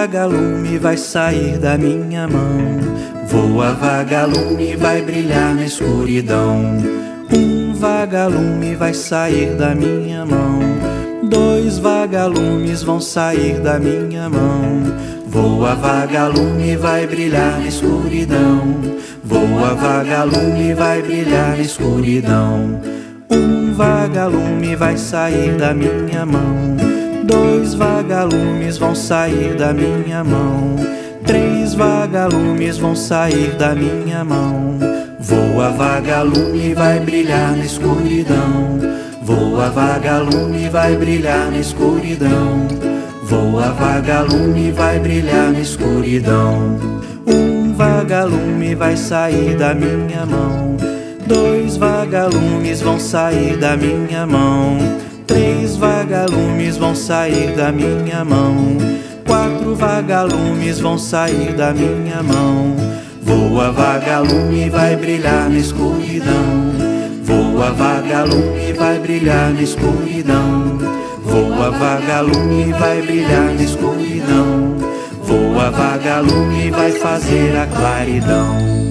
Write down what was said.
vagalume vai sair da minha mão. Voa, vagalume, vai brilhar na escuridão. Um vagalume vai sair da minha mão. Dois vagalumes vão sair da minha mão. Voa, vagalume, vai brilhar na escuridão. Voa, vagalume, vai brilhar na escuridão. Um vagalume vai sair da minha mão. Dois vagalumes vão sair da minha mão. Três vagalumes vão sair da minha mão. Voa, vagalume, vai brilhar na escuridão. Voa, vagalume, vai brilhar na escuridão. Voa, vagalume, vai brilhar na escuridão. Um vagalume vai sair da minha mão. Dois vagalumes vão sair da minha mão. Três vagalumes vão sair da minha mão. Quatro vagalumes vão sair da minha mão. Voa, vagalume, vai brilhar na escuridão. Voa, vagalume, vai brilhar na escuridão. Voa, vagalume, vai brilhar na escuridão. Voa, vagalume, vai fazer a claridão.